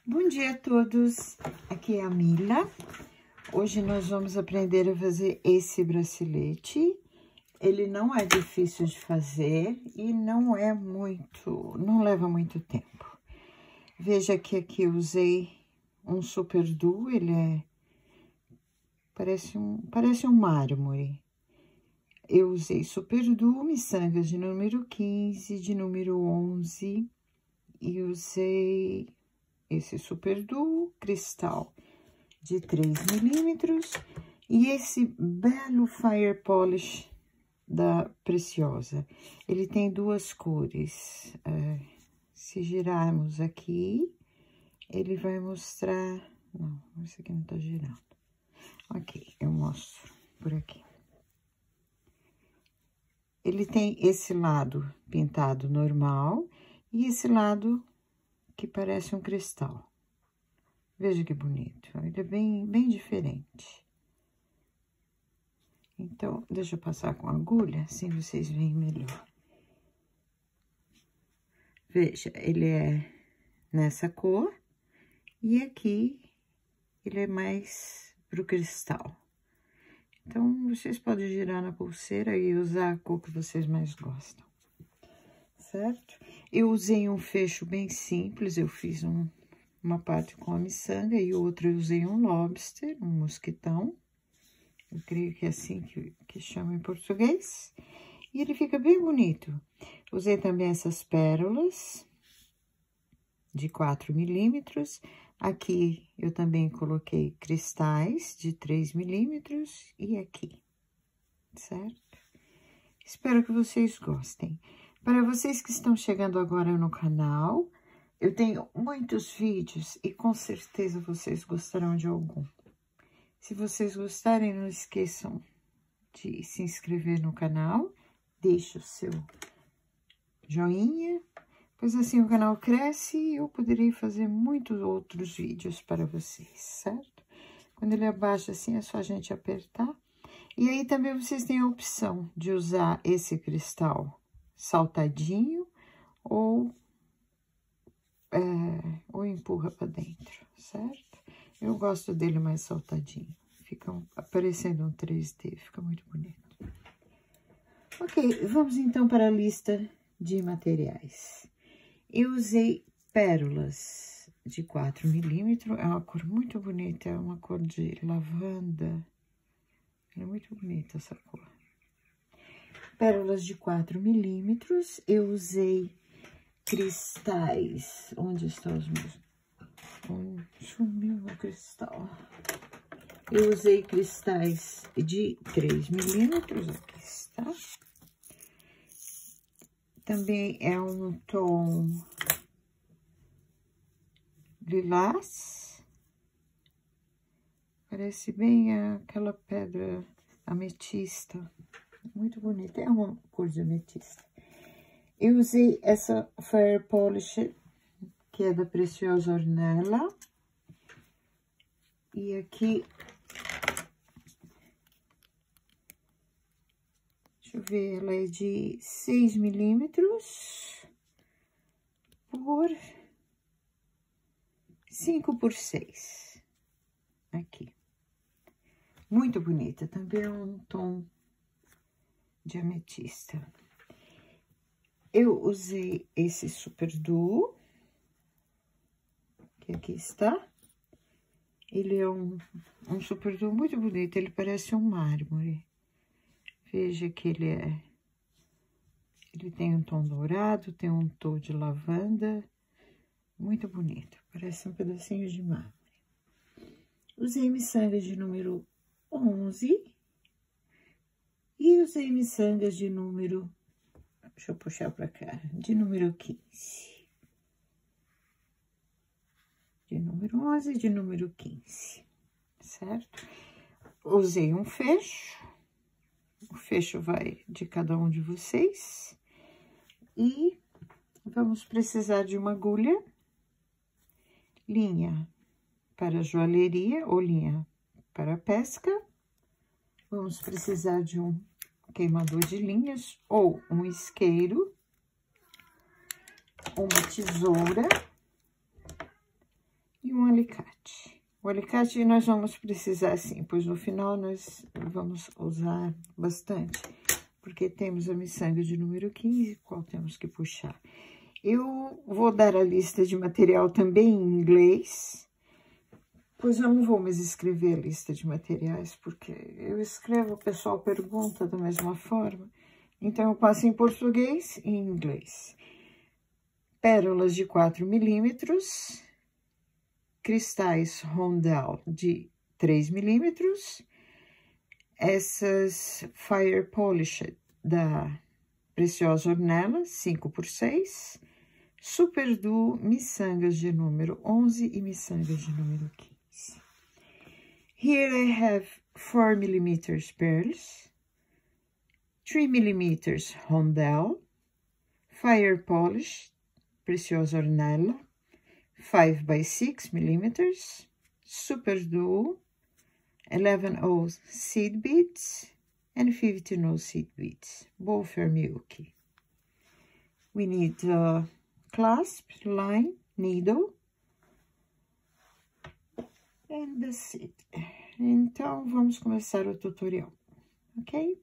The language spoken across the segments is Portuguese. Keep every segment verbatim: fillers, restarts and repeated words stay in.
Bom dia a todos, aqui é a Mila. Hoje nós vamos aprender a fazer esse bracelete. Ele não é difícil de fazer e não é muito, não leva muito tempo. Veja que aqui eu usei um super duo, ele é, parece um, parece um mármore. Eu usei super duo, miçangas de número quinze, de número onze, e usei esse super duo, cristal de três milímetros, e esse belo Fire Polish da Preciosa. Ele tem duas cores. É, se girarmos aqui, ele vai mostrar... Não, esse aqui não tá girando. Ok, eu mostro por aqui. Ele tem esse lado pintado normal e esse lado que parece um cristal. Veja que bonito, ele é bem, bem diferente. Então, deixa eu passar com a agulha, assim vocês veem melhor. Veja, ele é nessa cor, e aqui ele é mais pro cristal. Então, vocês podem girar na pulseira e usar a cor que vocês mais gostam, certo? Eu usei um fecho bem simples, eu fiz um, uma parte com a miçanga e outra eu usei um lobster, um mosquitão. Eu creio que é assim que, que chama em português. E ele fica bem bonito. Usei também essas pérolas de quatro milímetros. Aqui eu também coloquei cristais de três milímetros e aqui, certo? Espero que vocês gostem. Para vocês que estão chegando agora no canal, eu tenho muitos vídeos e com certeza vocês gostarão de algum. Se vocês gostarem, não esqueçam de se inscrever no canal, deixe o seu joinha, pois assim o canal cresce e eu poderei fazer muitos outros vídeos para vocês, certo? Quando ele abaixa assim, é só a gente apertar. E aí também vocês têm a opção de usar esse cristal saltadinho ou, é, ou empurra para dentro, certo? Eu gosto dele mais saltadinho, fica um, parecendo um três D, fica muito bonito. Ok, vamos então para a lista de materiais. Eu usei pérolas de quatro milímetros, é uma cor muito bonita, é uma cor de lavanda, é muito bonita essa cor. Pérolas de quatro milímetros, eu usei cristais. Onde estão os meus? Hum, sumiu o cristal. Eu usei cristais de três milímetros, aqui está. Também é um tom lilás. Parece bem aquela pedra ametista. Muito bonita, é uma cor de ametista. Eu usei essa Fire Polish, que é da Preciosa Ornella. E aqui, deixa eu ver, ela é de seis milímetros por cinco por seis. Aqui. Muito bonita, também é um tom de ametista. Eu usei esse super duo, que aqui está. Ele é um, um super duo muito bonito, ele parece um mármore. Veja que ele é... Ele tem um tom dourado, tem um tom de lavanda, muito bonito, parece um pedacinho de mármore. Usei miçangas de número onze e usei miçangas de número... Deixa eu puxar pra cá, de número quinze. De número onze e de número quinze, certo? Usei um fecho, o fecho vai de cada um de vocês, e vamos precisar de uma agulha, linha para joalheria ou linha para pesca, vamos precisar de um queimador de linhas ou um isqueiro, uma tesoura e um alicate. O alicate nós vamos precisar sim, pois no final nós vamos usar bastante, porque temos a miçanga de número quinze, qual temos que puxar. Eu vou dar a lista de material também em inglês, pois eu não vou mais escrever a lista de materiais, porque eu escrevo, o pessoal pergunta da mesma forma, então eu passo em português e em inglês. Pérolas de quatro milímetros, cristais rondel de três milímetros, essas Fire Polished da Preciosa Ornella, cinco por seis, Super Duo, miçangas de número onze e miçangas de número quinze. Here I have four millimeters pearls, three millimeters rondel, Fire Polish, Preciosa Ornella, five by six millimeters, Super Duo, eleven oh seed beads, and fifteen oh seed beads, both are milky. We need uh, clasp, line, needle, and that's it. Então, vamos começar o tutorial, ok?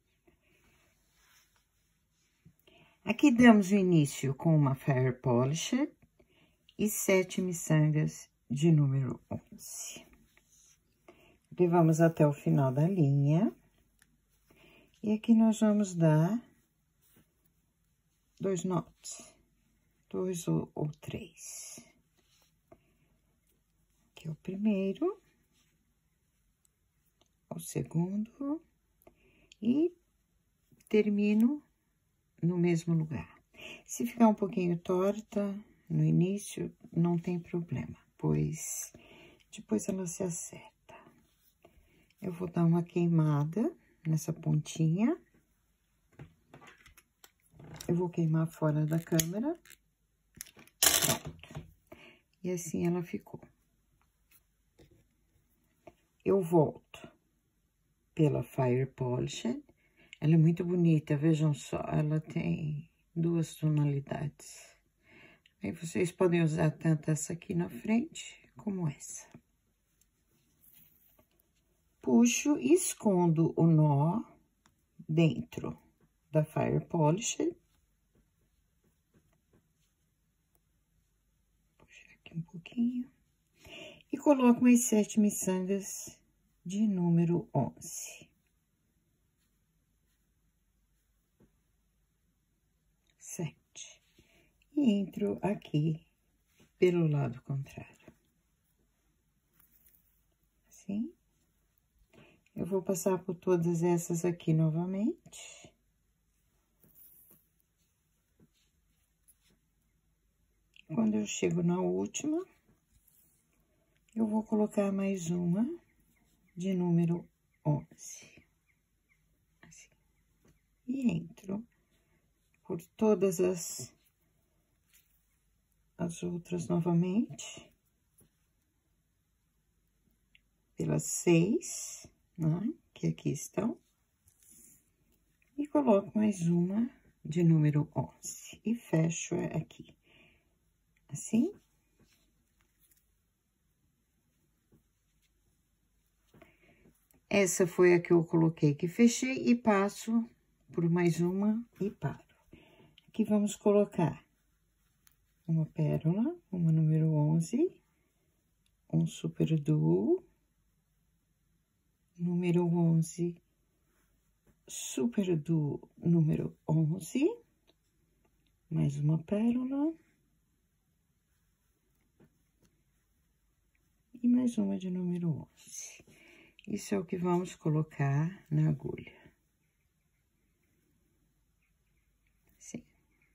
Aqui damos o início com uma Fire Polished e sete miçangas de número onze. Levamos até o final da linha. E aqui nós vamos dar dois nós, dois ou, ou três. Aqui é o primeiro, o segundo, e termino no mesmo lugar. Se ficar um pouquinho torta no início, não tem problema, pois depois ela se acerta. Eu vou dar uma queimada nessa pontinha. Eu vou queimar fora da câmera. Pronto. E assim ela ficou. Eu volto pela Fire Polished. Ela é muito bonita, vejam só. Ela tem duas tonalidades. Aí vocês podem usar tanto essa aqui na frente, como essa. Puxo e escondo o nó dentro da Fire Polished. Puxar aqui um pouquinho. E coloco as sete miçangas de número onze. Sete. E entro aqui pelo lado contrário. Assim. Eu vou passar por todas essas aqui novamente. Quando eu chego na última, eu vou colocar mais uma de número onze. Assim. E entro por todas as, as outras novamente. Pelas seis. Né, que aqui estão, e coloco mais uma de número onze, e fecho aqui, assim. Essa foi a que eu coloquei, que fechei, e passo por mais uma e paro. Aqui vamos colocar uma pérola, uma número onze, um Super Duo, número onze, Super Duo número onze, mais uma pérola, e mais uma de número onze. Isso é o que vamos colocar na agulha. Assim.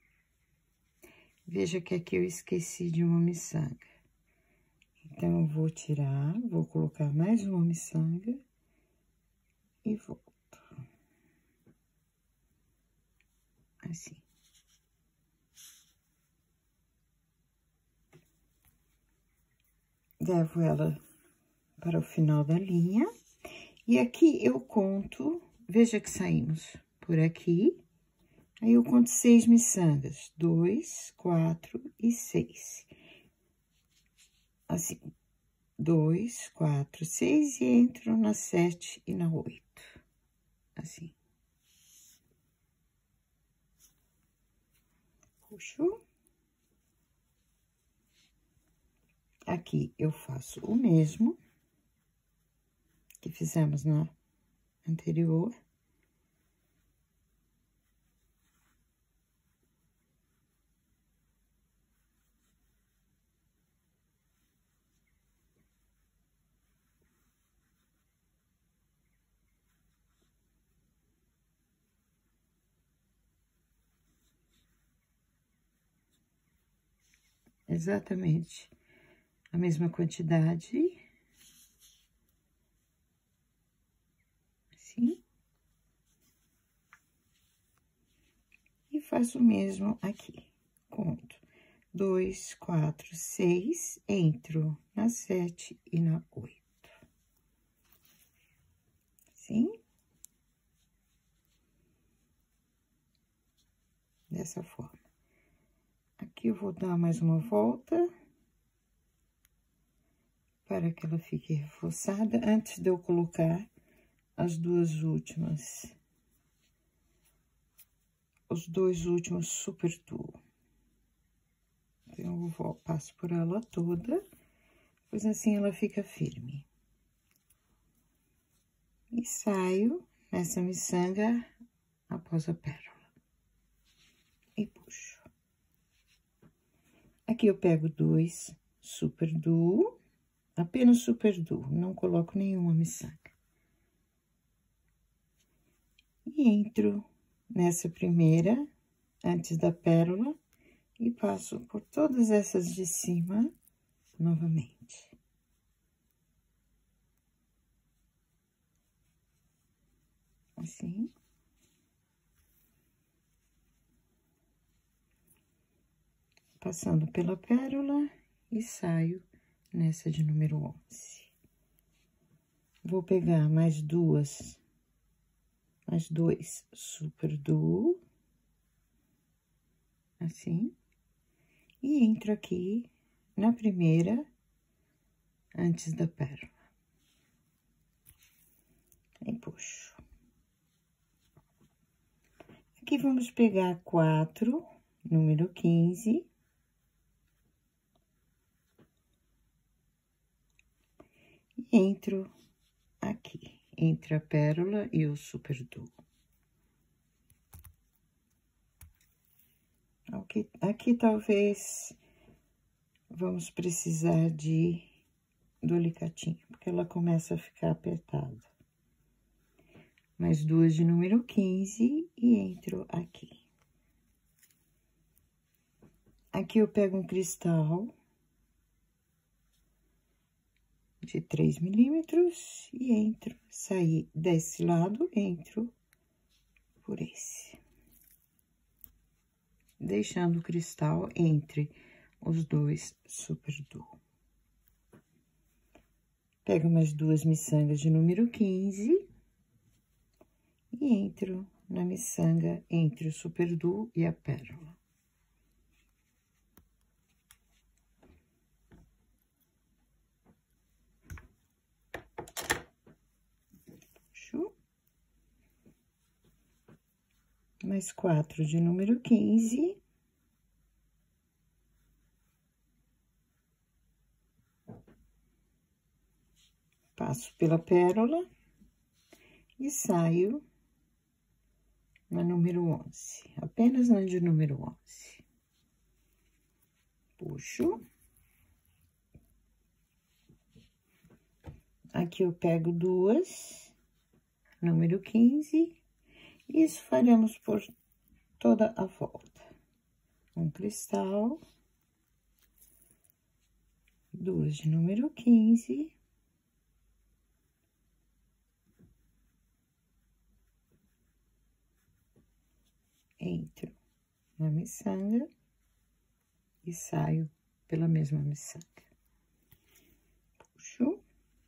Veja que aqui eu esqueci de uma miçanga. Então, eu vou tirar, vou colocar mais uma miçanga. E volto. Assim. Levo ela para o final da linha. E aqui eu conto, veja que saímos por aqui. Aí eu conto seis miçangas. Dois, quatro e seis. Assim. dois, quatro, seis e entro na sete e na oito, assim. Puxo. Aqui eu faço o mesmo que fizemos na anterior. Exatamente a mesma quantidade. Assim. E faço o mesmo aqui. Conto dois, quatro, seis, entro na sete e na oito. Assim. Dessa forma. Aqui eu vou dar mais uma volta, para que ela fique reforçada, antes de eu colocar as duas últimas, os dois últimos super duo. Então, eu vou, passo por ela toda, pois assim ela fica firme. E saio nessa miçanga após a pérola. E puxo. Aqui eu pego dois super duo, apenas super duo, não coloco nenhuma miçanga. E entro nessa primeira, antes da pérola, e passo por todas essas de cima novamente. Assim. Passando pela pérola e saio nessa de número onze. Vou pegar mais duas, mais dois super duo, assim, e entro aqui na primeira, antes da pérola. E puxo. Aqui vamos pegar quatro, número quinze. E entro aqui, entre a pérola e o super duo. Aqui, aqui talvez vamos precisar de do alicatinho, porque ela começa a ficar apertada. Mais duas de número quinze e entro aqui. Aqui eu pego um cristal de três milímetros e entro, saí desse lado, entro por esse. Deixando o cristal entre os dois super duo. Pego mais duas miçangas de número quinze e entro na miçanga entre o super duo e a pérola. Puxo. Mais quatro de número quinze. Passo pela pérola e saio na número onze, apenas na de número onze. Puxo. Aqui eu pego duas, número quinze, e isso faremos por toda a volta. Um cristal, duas de número quinze. Entro na miçanga e saio pela mesma miçanga. Puxo.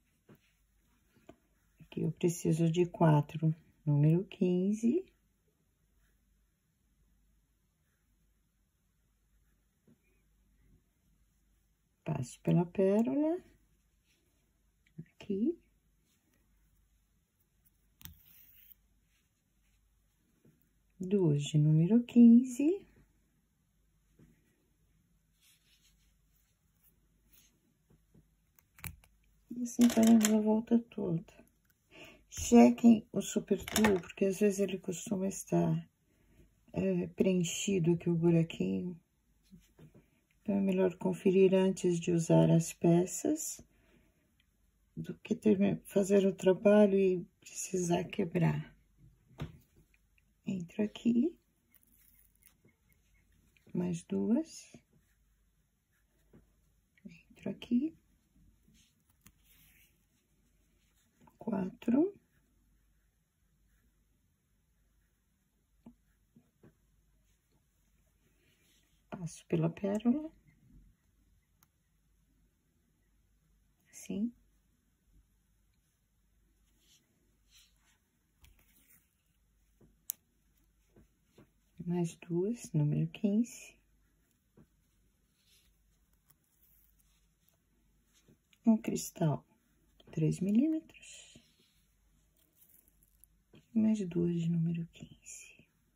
Aqui eu preciso de quatro, número quinze. Passo pela pérola aqui. Duas de número quinze. E assim fazemos a volta toda. Chequem o super tool, porque às vezes ele costuma estar é, preenchido aqui o buraquinho. Então, é melhor conferir antes de usar as peças, do que ter, fazer o trabalho e precisar quebrar. Entro aqui. Mais duas. Entro aqui. Quatro. Passo pela pérola. Assim. Mais duas, número quinze. Um cristal, três milímetros. E mais duas de número quinze.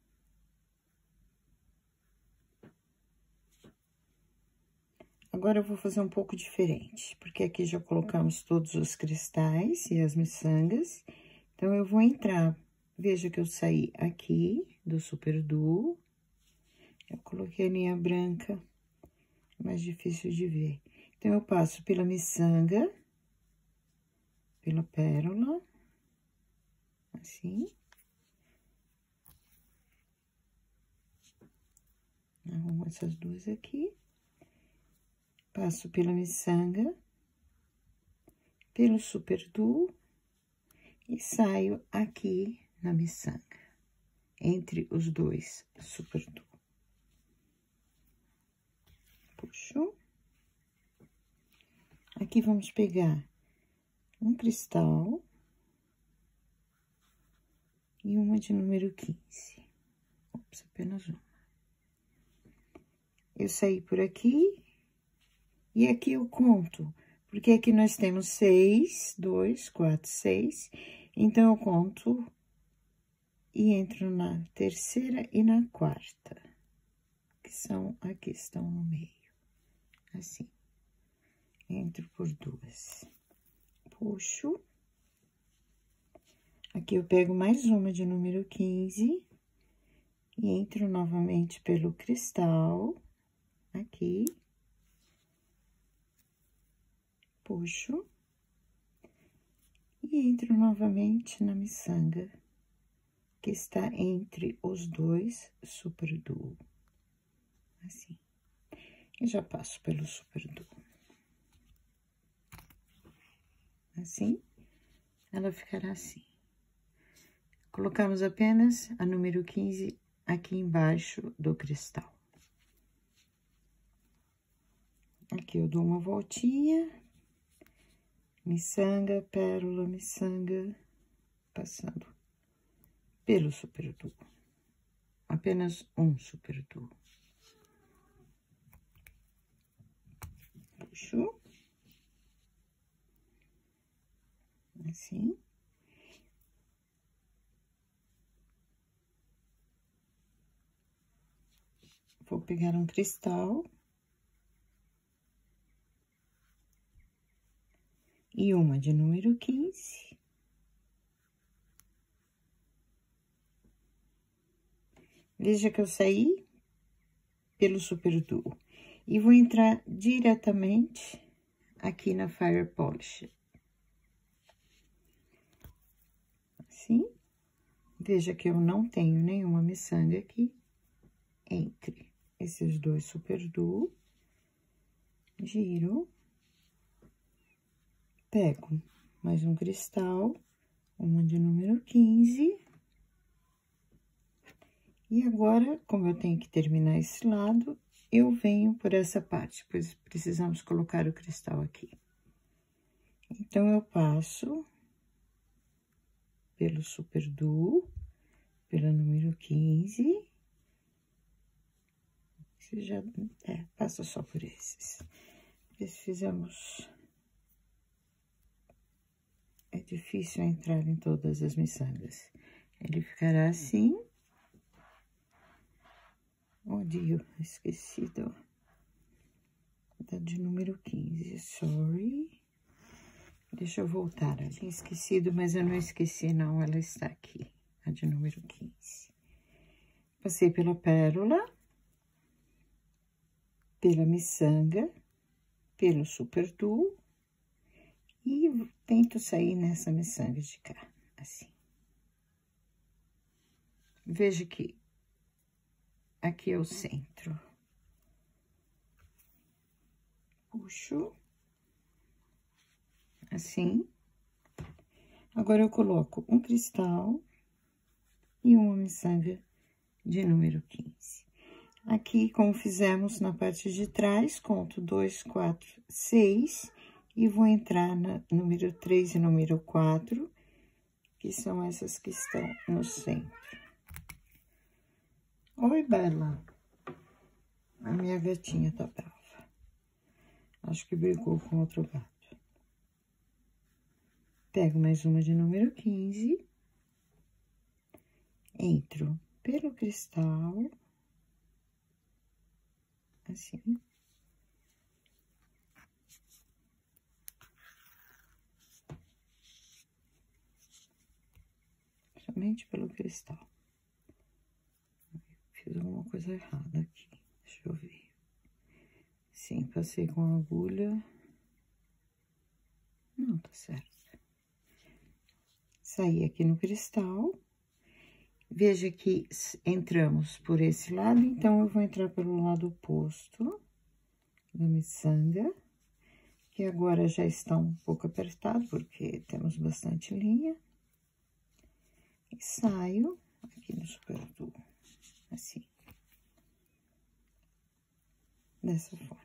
Agora, eu vou fazer um pouco diferente, porque aqui já colocamos todos os cristais e as miçangas. Então, eu vou entrar, veja que eu saí aqui do Super Duo. Eu coloquei a linha branca, mais difícil de ver. Então, eu passo pela miçanga, pela pérola, assim. Arrumo essas duas aqui. Passo pela miçanga, pelo Super Duo e saio aqui na miçanga, entre os dois Super Duo. Puxo. Aqui vamos pegar um cristal e uma de número quinze. Ops, apenas uma. Eu saí por aqui. E aqui eu conto, porque aqui nós temos seis, dois, quatro, seis. Então, eu conto e entro na terceira e na quarta, que são aqui, estão no meio. Assim. Entro por duas. Puxo. Aqui eu pego mais uma de número quinze. E entro novamente pelo cristal. Aqui. Puxo, e entro novamente na miçanga, que está entre os dois Super Duo, assim. E já passo pelo Super Duo. Assim, ela ficará assim. Colocamos apenas a número quinze aqui embaixo do cristal. Aqui eu dou uma voltinha. Miçanga, pérola, miçanga, passando pelo Super Duo. Apenas um Super Duo. Puxo. Assim. Vou pegar um cristal. E uma de número quinze. Veja que eu saí pelo Super Duo. E vou entrar diretamente aqui na Fire Polish. Assim. Veja que eu não tenho nenhuma miçanga aqui entre esses dois Super Duo. Giro. Pego mais um cristal, uma de número quinze. E agora, como eu tenho que terminar esse lado, eu venho por essa parte, pois precisamos colocar o cristal aqui. Então, eu passo pelo Super Duo, pela número quinze. Você já, é, passa só por esses. Fizemos difícil entrar em todas as miçangas. Ele ficará assim. Onde eu esqueci do, da de número quinze, sorry. Deixa eu voltar, eu tinha esquecido, mas eu não esqueci não, ela está aqui, a de número quinze. Passei pela pérola, pela miçanga, pelo super duo e tento sair nessa miçanga de cá, assim. Veja que aqui é o centro. Puxo. Assim. Agora, eu coloco um cristal e uma miçanga de número quinze. Aqui, como fizemos na parte de trás, conto dois, quatro, seis, e vou entrar na número três e número quatro, que são essas que estão no centro. Oi, Bela. A minha gatinha tá brava. Acho que brigou com outro gato. Pego mais uma de número quinze. Entro pelo cristal. Assim. Somente pelo cristal. Fiz alguma coisa errada aqui. Deixa eu ver. Sim, passei com a agulha. Não, tá certo. Saí aqui no cristal. Veja que entramos por esse lado, então, eu vou entrar pelo lado oposto da miçanga, que agora já está um pouco apertado, porque temos bastante linha. E saio aqui no super duo, assim. Dessa forma.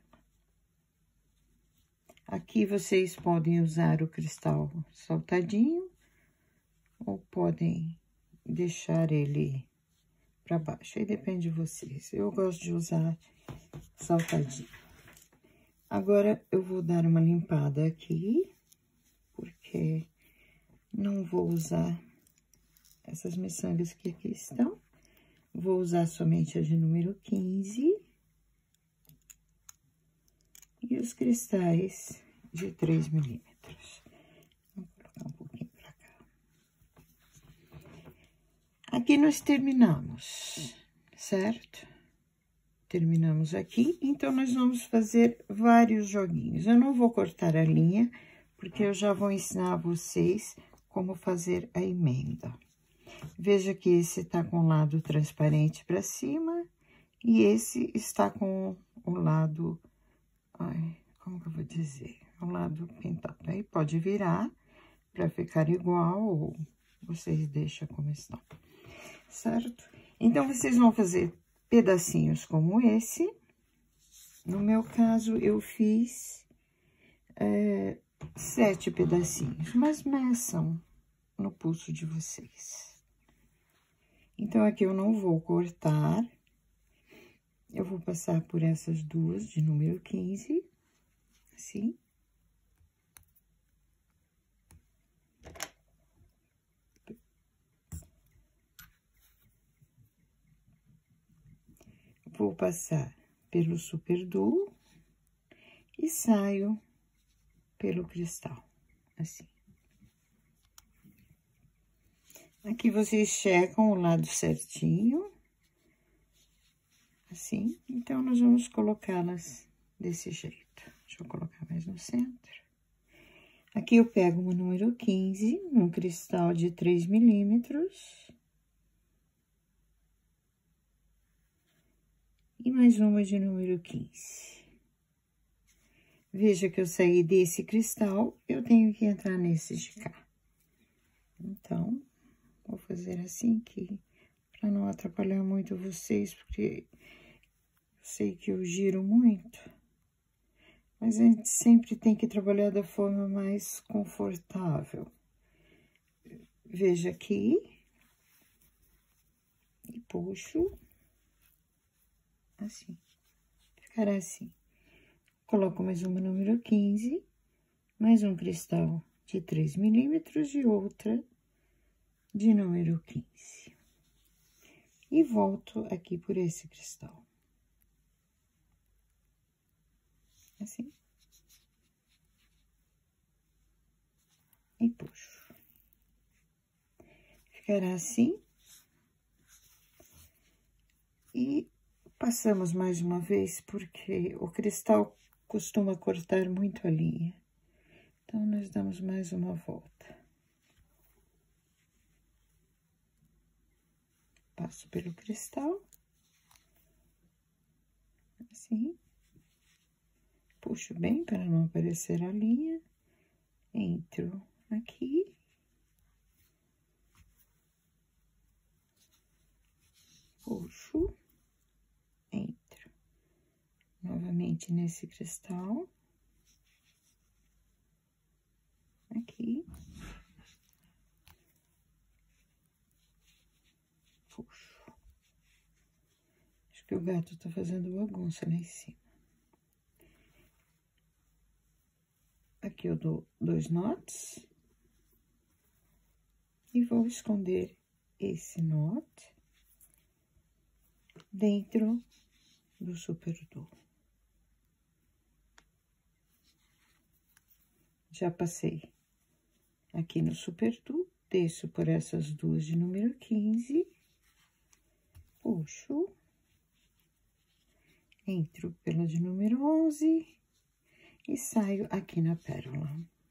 Aqui, vocês podem usar o cristal saltadinho, ou podem deixar ele para baixo, aí depende de vocês. Eu gosto de usar saltadinho. Agora, eu vou dar uma limpada aqui, porque não vou usar essas miçangas que aqui estão. Vou usar somente a de número quinze. E os cristais de três milímetros. Vou colocar um pouquinho pra cá. Aqui nós terminamos, certo? Terminamos aqui, então, nós vamos fazer vários joguinhos. Eu não vou cortar a linha, porque eu já vou ensinar a vocês como fazer a emenda. Veja que esse tá com o lado transparente pra cima, e esse está com o lado, ai, como que eu vou dizer? O lado pintado. Aí, pode virar pra ficar igual, ou vocês deixam como estão, certo? Então, vocês vão fazer pedacinhos como esse. No meu caso, eu fiz é, sete pedacinhos, mas meçam no pulso de vocês. Então, aqui eu não vou cortar. Eu vou passar por essas duas de número quinze, assim. Vou passar pelo super duo e saio pelo cristal, assim. Aqui vocês checam o lado certinho, assim. Então, nós vamos colocá-las desse jeito. Deixa eu colocar mais no centro. Aqui eu pego uma número quinze, um cristal de três milímetros. E mais uma de número quinze. Veja que eu saí desse cristal, eu tenho que entrar nesse de cá. Então, vou fazer assim que, para não atrapalhar muito vocês, porque eu sei que eu giro muito. Mas a gente sempre tem que trabalhar da forma mais confortável. Veja aqui. E puxo. Assim. Ficará assim. Coloco mais uma número quinze, mais um cristal de três milímetros e outra de número quinze. E volto aqui por esse cristal. Assim. E puxo. Ficará assim. E passamos mais uma vez, porque o cristal costuma cortar muito a linha. Então, nós damos mais uma volta. Passo pelo cristal. Assim. Puxo bem para não aparecer a linha. Entro aqui. Puxo. Entro. Novamente nesse cristal. Aqui. Puxo. Acho que o gato tá fazendo bagunça lá em cima. Aqui eu dou dois notes. E vou esconder esse note dentro do super duo. Já passei aqui no super duo, desço por essas duas de número quinze, puxo, entro pela de número onze e saio aqui na pérola.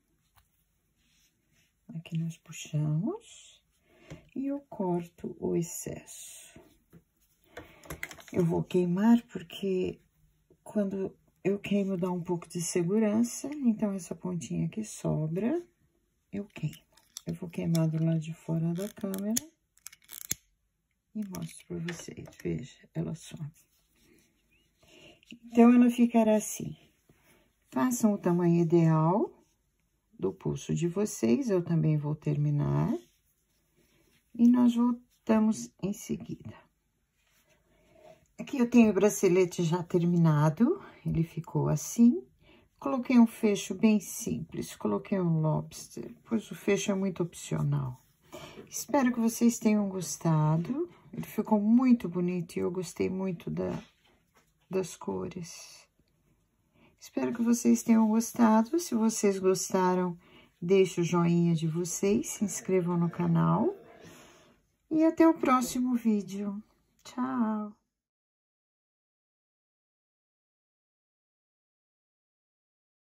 Aqui nós puxamos e eu corto o excesso. Eu vou queimar porque quando eu queimo dá um pouco de segurança, então essa pontinha que sobra, eu queimo. Eu vou queimar do lado de fora da câmera e mostro pra vocês. Veja, ela some. Então, ela ficará assim. Façam o tamanho ideal do pulso de vocês, eu também vou terminar. E nós voltamos em seguida. Aqui eu tenho o bracelete já terminado, ele ficou assim. Coloquei um fecho bem simples, coloquei um lobster, pois o fecho é muito opcional. Espero que vocês tenham gostado, ele ficou muito bonito e eu gostei muito da, das cores. Espero que vocês tenham gostado, se vocês gostaram, deixe o joinha de vocês, se inscrevam no canal. E até o próximo vídeo. Tchau!